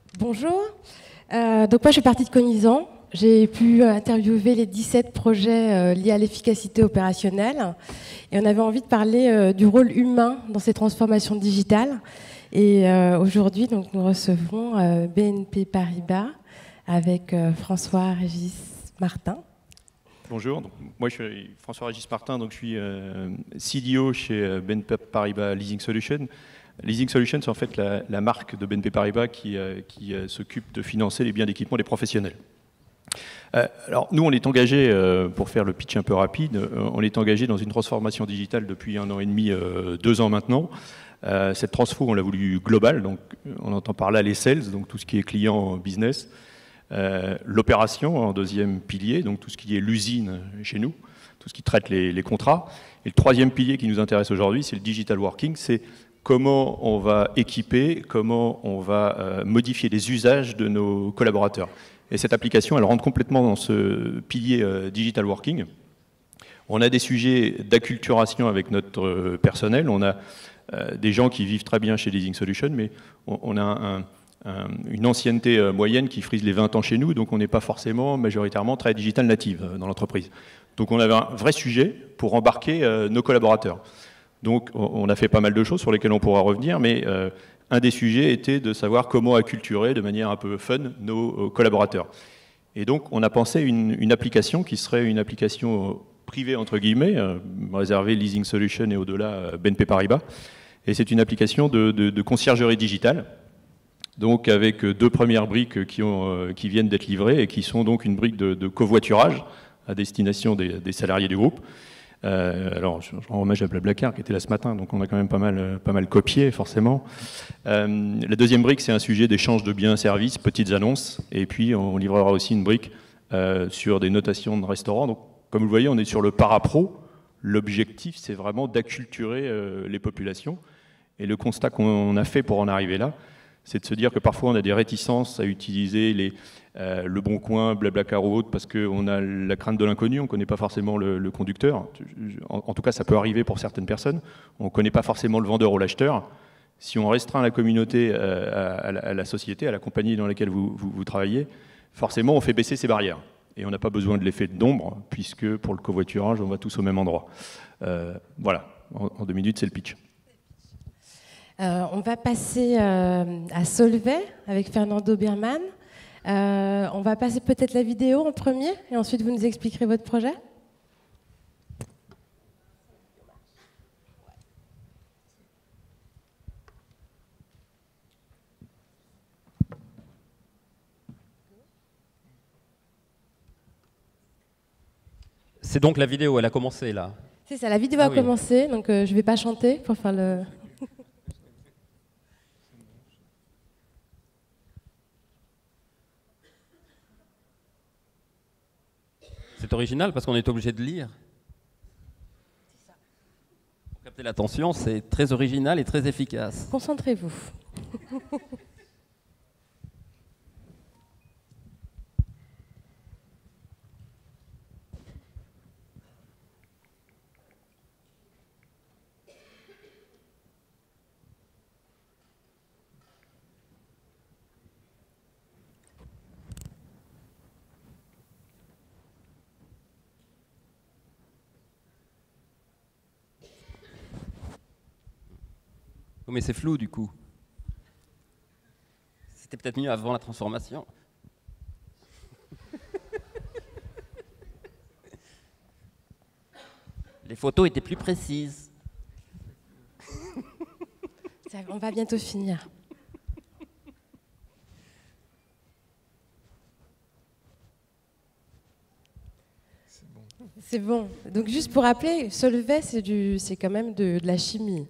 Bonjour. Donc moi, je suis partie de Cognizant. J'ai pu interviewer les 17 projets liés à l'efficacité opérationnelle. Et on avait envie de parler du rôle humain dans ces transformations digitales. Et aujourd'hui, donc, nous recevons BNP Paribas avec François-Régis Martin. Bonjour, donc, moi je suis François-Régis Martin, donc je suis CDO chez BNP Paribas Leasing Solutions. Leasing Solutions, c'est en fait la marque de BNP Paribas qui s'occupe de financer les biens d'équipement des professionnels. Alors nous, on est engagé, pour faire le pitch un peu rapide, on est engagé dans une transformation digitale depuis 1 an et demi, 2 ans maintenant. Cette transfo, on l'a voulu globale, donc on entend par là les sales, donc tout ce qui est client business. L'opération en deuxième pilier, donc tout ce qui est l'usine chez nous, tout ce qui traite les contrats. Et le troisième pilier qui nous intéresse aujourd'hui, c'est le digital working, c'est comment on va équiper, comment on va modifier les usages de nos collaborateurs. Et cette application, elle rentre complètement dans ce pilier digital working. On a des sujets d'acculturation avec notre personnel, on a des gens qui vivent très bien chez Leasing Solutions, mais on a une ancienneté moyenne qui frise les 20 ans chez nous, donc on n'est pas forcément majoritairement très digital native dans l'entreprise. Donc on avait un vrai sujet pour embarquer nos collaborateurs. Donc on a fait pas mal de choses sur lesquelles on pourra revenir, mais un des sujets était de savoir comment acculturer de manière un peu fun nos collaborateurs. Et donc on a pensé une application qui serait une application privée entre guillemets, réservée Leasing Solutions et au-delà BNP Paribas. Et c'est une application de conciergerie digitale. Donc avec 2 premières briques qui viennent d'être livrées et qui sont donc une brique de covoiturage à destination des salariés du groupe. Alors je rends hommage à Blablacar qui était là ce matin, donc on a quand même pas mal copié forcément. La deuxième brique, c'est un sujet d'échange de biens, services, petites annonces, et puis on livrera aussi une brique sur des notations de restaurants. Donc comme vous le voyez, on est sur le parapro. L'objectif, c'est vraiment d'acculturer les populations. Et le constat qu'on a fait pour en arriver là, c'est de se dire que parfois on a des réticences à utiliser le Bon Coin, Blablacar ou autre, parce qu'on a la crainte de l'inconnu, on ne connaît pas forcément le conducteur. En tout cas, ça peut arriver pour certaines personnes. On ne connaît pas forcément le vendeur ou l'acheteur. Si on restreint la communauté à la société, à la compagnie dans laquelle vous travaillez, forcément on fait baisser ces barrières. Et on n'a pas besoin de l'effet d'ombre, puisque pour le covoiturage, on va tous au même endroit. Voilà, en 2 minutes, c'est le pitch. On va passer à Solvay avec Fernando Birman. On va passer peut-être la vidéo en premier et ensuite vous nous expliquerez votre projet. C'est donc la vidéo, elle a commencé là. C'est ça, la vidéo a commencé, donc je ne vais pas chanter pour faire le... C'est original parce qu'on est obligé de lire. Pour capter l'attention, c'est très original et très efficace. Concentrez-vous. Oh, mais c'est flou du coup. C'était peut-être mieux avant la transformation. Les photos étaient plus précises. On va bientôt finir. C'est bon. Donc juste pour rappeler, Solvay, c'est quand même de la chimie.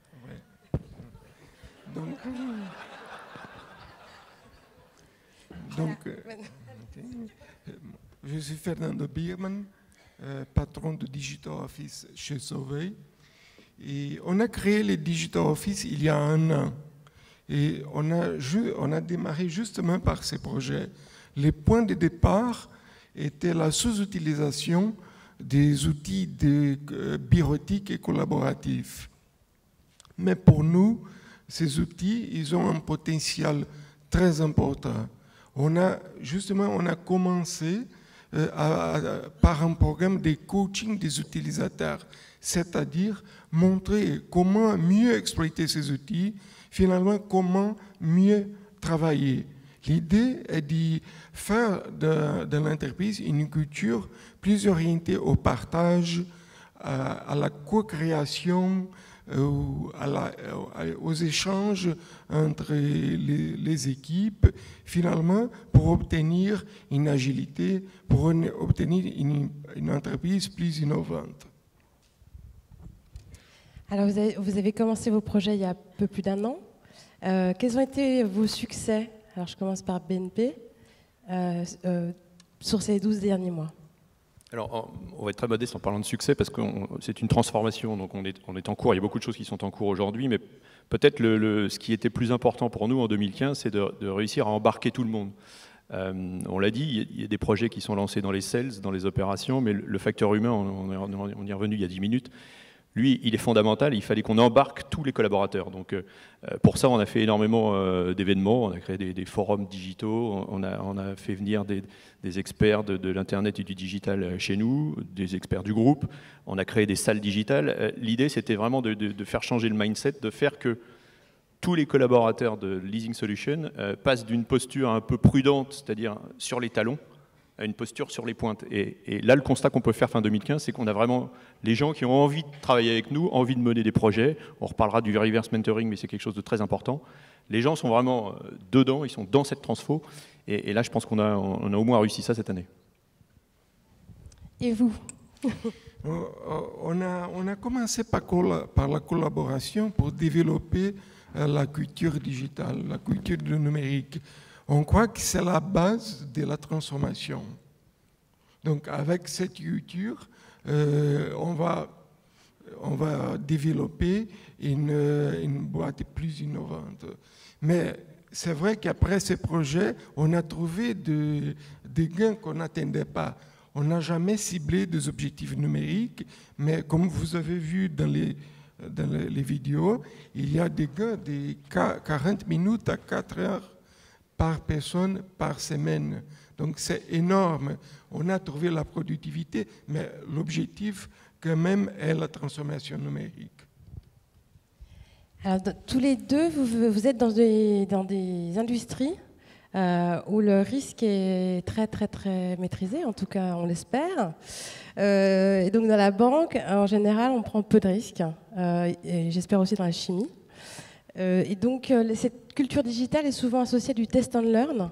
Je suis Fernando Birman, patron de Digital Office chez Solvay. Et on a créé les Digital Office il y a 1 an. Et on a démarré justement par ces projets. Les points de départ étaient la sous-utilisation des outils bureautiques et collaboratifs. Mais pour nous, ces outils, ils ont un potentiel très important. On a commencé par un programme de coaching des utilisateurs, c'est-à-dire montrer comment mieux exploiter ces outils, finalement comment mieux travailler. L'idée est de faire de l'entreprise une culture plus orientée au partage, à la co-création, aux échanges entre les équipes, finalement pour obtenir une agilité, pour obtenir une entreprise plus innovante. Alors vous avez commencé vos projets il y a un peu plus d'un an. Quels ont été vos succès? Alors je commence par BNP, sur ces 12 derniers mois. Alors, on va être très modeste en parlant de succès parce que c'est une transformation, donc on est en cours. Il y a beaucoup de choses qui sont en cours aujourd'hui, mais peut-être ce qui était plus important pour nous en 2015, c'est de réussir à embarquer tout le monde. On l'a dit, il y a des projets qui sont lancés dans les sales, dans les opérations, mais le facteur humain, on y est revenu il y a 10 minutes, lui, il est fondamental, il fallait qu'on embarque tous les collaborateurs. Donc, pour ça, on a fait énormément d'événements, on a créé des forums digitaux, on a fait venir des experts de l'Internet et du digital chez nous, des experts du groupe, on a créé des salles digitales. L'idée, c'était vraiment de faire changer le mindset, de faire que tous les collaborateurs de Leasing Solutions passent d'une posture un peu prudente, c'est-à-dire sur les talons, à une posture sur les pointes. Et là, le constat qu'on peut faire fin 2015, c'est qu'on a vraiment les gens qui ont envie de travailler avec nous, envie de mener des projets. On reparlera du reverse mentoring, mais c'est quelque chose de très important. Les gens sont vraiment dedans, ils sont dans cette transfo. Et là, je pense qu'on a au moins réussi ça cette année. Et vous? On a commencé par la collaboration pour développer la culture digitale, la culture du numérique. On croit que c'est la base de la transformation. Donc avec cette culture, on va développer une boîte plus innovante. Mais c'est vrai qu'après ces projets, on a trouvé des gains qu'on n'attendait pas. On n'a jamais ciblé des objectifs numériques, mais comme vous avez vu dans les vidéos, il y a des gains de 40 minutes à 4 heures par personne par semaine. Donc c'est énorme. On a trouvé la productivité, mais l'objectif quand même est la transformation numérique. Alors, tous les deux, vous êtes dans des industries où le risque est très très très maîtrisé, en tout cas on l'espère. Et donc dans la banque, en général, on prend peu de risques, et j'espère aussi dans la chimie. Et donc cette culture digitale est souvent associée à du test and learn.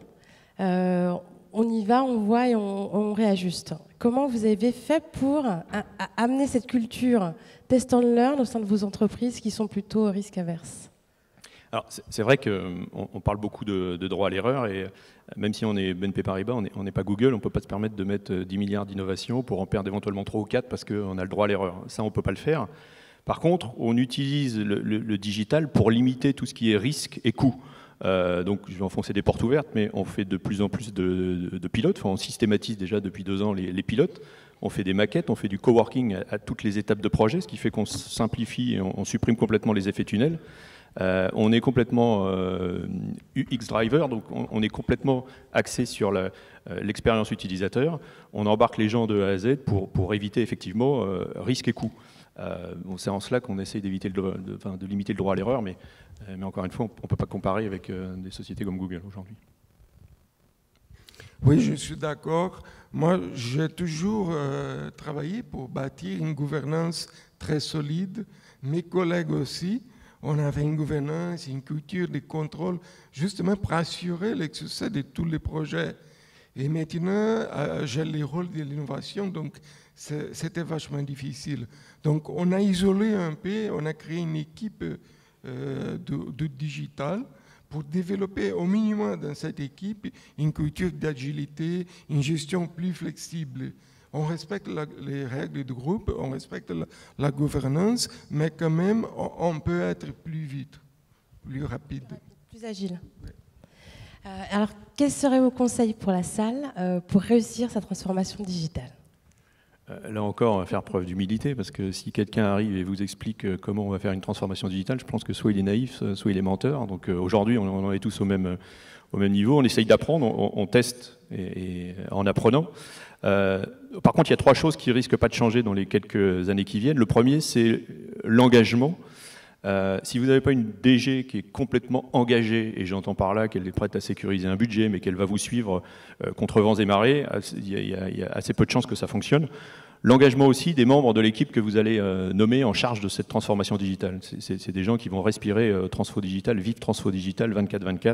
On y va, on voit et on réajuste. Comment vous avez fait pour amener cette culture test and learn au sein de vos entreprises qui sont plutôt risque averse? Alors, c'est vrai qu'on parle beaucoup de droit à l'erreur, et même si on est BNP Paribas, on n'est pas Google, on ne peut pas se permettre de mettre 10 milliards d'innovations pour en perdre éventuellement 3 ou 4 parce qu'on a le droit à l'erreur. Ça, on ne peut pas le faire. Par contre, on utilise le digital pour limiter tout ce qui est risque et coût. Donc, je vais enfoncer des portes ouvertes, mais on fait de plus en plus de pilotes. Enfin, on systématise déjà depuis 2 ans les pilotes. On fait des maquettes, on fait du coworking à toutes les étapes de projet, ce qui fait qu'on simplifie et on supprime complètement les effets tunnels. On est complètement UX driver, donc on est complètement axé sur l'expérience utilisateur. On embarque les gens de A à Z pour éviter effectivement risque et coût. C'est en cela qu'on essaie d'éviter de limiter le droit à l'erreur, mais encore une fois, on ne peut pas comparer avec des sociétés comme Google aujourd'hui. Oui, je suis d'accord. Moi, j'ai toujours travaillé pour bâtir une gouvernance très solide. Mes collègues aussi. On avait une gouvernance, une culture de contrôle, justement pour assurer le succès de tous les projets. Et maintenant, j'ai le rôle de l'innovation, donc c'était vachement difficile. Donc on a isolé un peu, on a créé une équipe de digital pour développer au minimum dans cette équipe une culture d'agilité, une gestion plus flexible. On respecte les règles du groupe, on respecte la gouvernance, mais quand même, on peut être plus vite, plus rapide. Plus agile. Alors, quels seraient vos conseils pour la salle pour réussir sa transformation digitale? Là encore, on va faire preuve d'humilité, parce que si quelqu'un arrive et vous explique comment on va faire une transformation digitale, je pense que soit il est naïf, soit il est menteur. Donc aujourd'hui, on en est tous au même niveau. On essaye d'apprendre, on teste et en apprenant. Par contre, il y a 3 choses qui risquent pas de changer dans les quelques années qui viennent. Le premier, c'est l'engagement. Si vous n'avez pas une DG qui est complètement engagée, et j'entends par là qu'elle est prête à sécuriser un budget, mais qu'elle va vous suivre contre vents et marées, il y a assez peu de chances que ça fonctionne. L'engagement aussi des membres de l'équipe que vous allez nommer en charge de cette transformation digitale. C'est des gens qui vont respirer transfo digital, vivre transfo digital 24/24.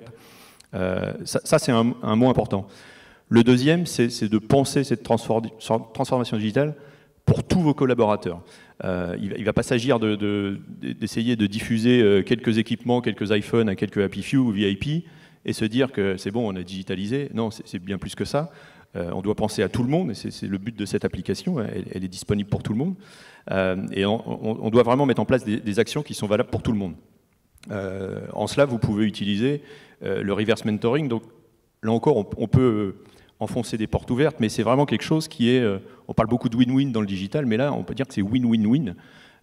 Ça c'est un mot important. Le deuxième, c'est de penser cette transformation digitale pour tous vos collaborateurs. Il ne va pas s'agir d'essayer de diffuser quelques équipements, quelques iPhones à quelques Happy Few ou VIP et se dire que c'est bon, on a digitalisé. Non, c'est bien plus que ça. On doit penser à tout le monde, et c'est le but de cette application. Elle est disponible pour tout le monde. Et on doit vraiment mettre en place des actions qui sont valables pour tout le monde. En cela, vous pouvez utiliser le reverse mentoring. Donc, là encore, on peut enfoncer des portes ouvertes, mais c'est vraiment quelque chose qui est... on parle beaucoup de win-win dans le digital, mais là, on peut dire que c'est win-win-win.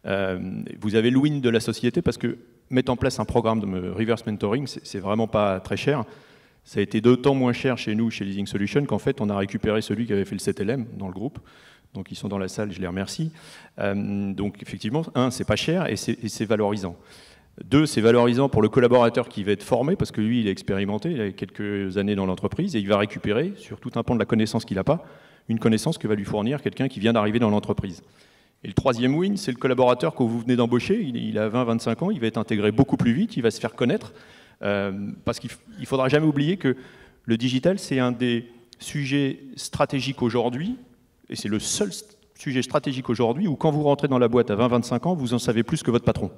Vous avez le win de la société parce que mettre en place un programme de reverse mentoring, c'est vraiment pas très cher. Ça a été d'autant moins cher chez nous, chez Leasing Solutions, qu'en fait, on a récupéré celui qui avait fait le 7LM dans le groupe. Donc, ils sont dans la salle, je les remercie. Donc, effectivement, 1, c'est pas cher et c'est valorisant. 2, c'est valorisant pour le collaborateur qui va être formé, parce que lui, il est expérimenté, il a quelques années dans l'entreprise, et il va récupérer, sur tout un pan de la connaissance qu'il n'a pas, une connaissance que va lui fournir quelqu'un qui vient d'arriver dans l'entreprise. Et le 3e win, c'est le collaborateur que vous venez d'embaucher, il a 20-25 ans, il va être intégré beaucoup plus vite, il va se faire connaître, parce qu'il ne faudra jamais oublier que le digital, c'est un des sujets stratégiques aujourd'hui, et c'est le seul sujet stratégique aujourd'hui où quand vous rentrez dans la boîte à 20-25 ans, vous en savez plus que votre patron.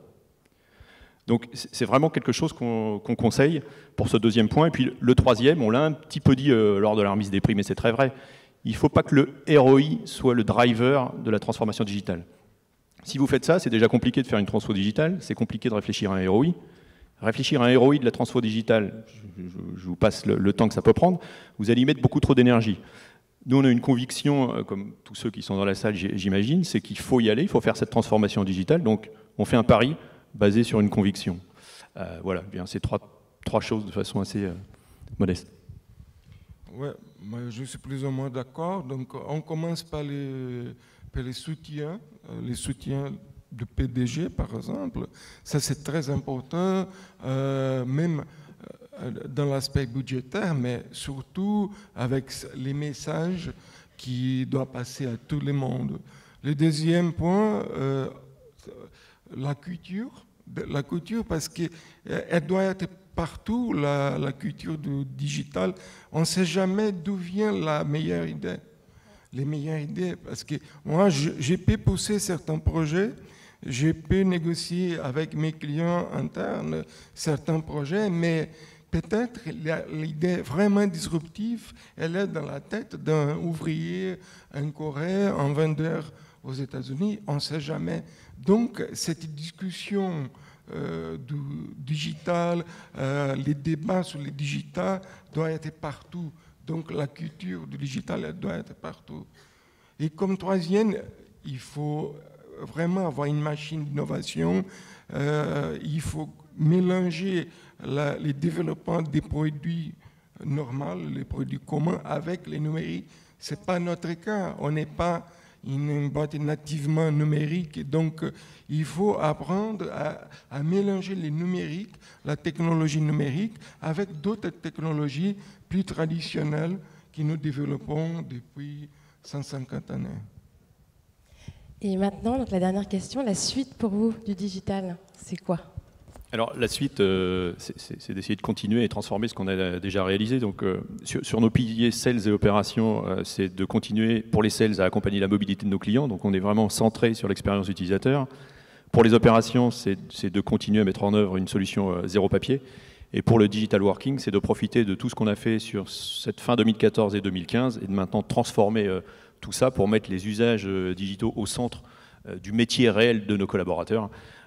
Donc c'est vraiment quelque chose qu'on conseille pour ce 2e point. Et puis le 3e, on l'a un petit peu dit lors de la remise des prix, mais c'est très vrai, il ne faut pas que le ROI soit le driver de la transformation digitale. Si vous faites ça, c'est déjà compliqué de faire une transfo digitale, c'est compliqué de réfléchir à un ROI. Réfléchir à un ROI de la transfo digitale, je vous passe le temps que ça peut prendre, vous allez y mettre beaucoup trop d'énergie. Nous, on a une conviction, comme tous ceux qui sont dans la salle, j'imagine, c'est qu'il faut y aller, il faut faire cette transformation digitale. Donc, on fait un pari basé sur une conviction. Voilà, bien, c'est trois choses de façon assez modeste. Oui, je suis plus ou moins d'accord. Donc, on commence par les soutiens de PDG, par exemple. Ça, c'est très important, même dans l'aspect budgétaire, mais surtout avec les messages qui doivent passer à tout le monde. Le 2e point, la culture, parce qu'elle doit être partout, la culture du digital. On ne sait jamais d'où vient la meilleure idée. Les meilleures idées, parce que moi, j'ai pu pousser certains projets, j'ai pu négocier avec mes clients internes certains projets, mais peut-être l'idée vraiment disruptive, elle est dans la tête d'un ouvrier, un Coréen, un vendeur aux États-Unis, on ne sait jamais. Donc, cette discussion du digital, les débats sur le digital doivent être partout. Donc, la culture du digital, elle doit être partout. Et comme 3e, il faut vraiment avoir une machine d'innovation. Il faut mélanger les développements des produits normaux, les produits communs, avec les numériques. Ce n'est pas notre cas. On n'est pas une boîte nativement numérique. Donc, il faut apprendre à mélanger les numériques, la technologie numérique, avec d'autres technologies plus traditionnelles que nous développons depuis 150 années. Et maintenant, donc la dernière question, la suite pour vous du digital, c'est quoi ? Alors la suite, c'est d'essayer de continuer et transformer ce qu'on a déjà réalisé. Donc sur nos piliers sales et opérations, c'est de continuer pour les sales à accompagner la mobilité de nos clients. Donc on est vraiment centré sur l'expérience utilisateur. Pour les opérations, c'est de continuer à mettre en œuvre une solution zéro papier. Et pour le digital working, c'est de profiter de tout ce qu'on a fait sur cette fin 2014 et 2015 et de maintenant transformer tout ça pour mettre les usages digitaux au centre du métier réel de nos collaborateurs.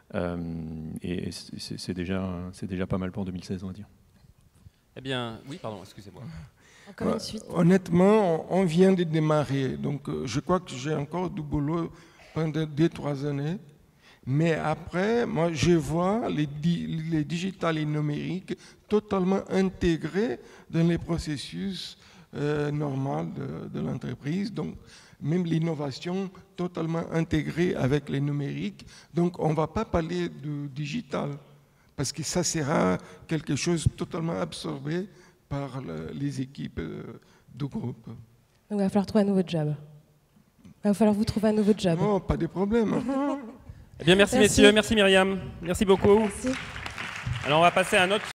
Et c'est déjà pas mal pour 2016, on va dire. Eh bien, oui, pardon, excusez-moi. Encore une suite. Honnêtement, on vient de démarrer. Donc, je crois que j'ai encore du boulot pendant 2-3 années. Mais après, moi, je vois les digital et numériques totalement intégrés dans les processus normaux de l'entreprise. Donc, même l'innovation totalement intégrée avec les numériques. Donc, on ne va pas parler de digital, parce que ça sera quelque chose totalement absorbé par les équipes du groupe. Donc, il va falloir trouver un nouveau job. Il va falloir vous trouver un nouveau job. Non, pas de problème. Eh bien, merci messieurs, merci Myriam, merci beaucoup. Merci. Alors on va passer à un autre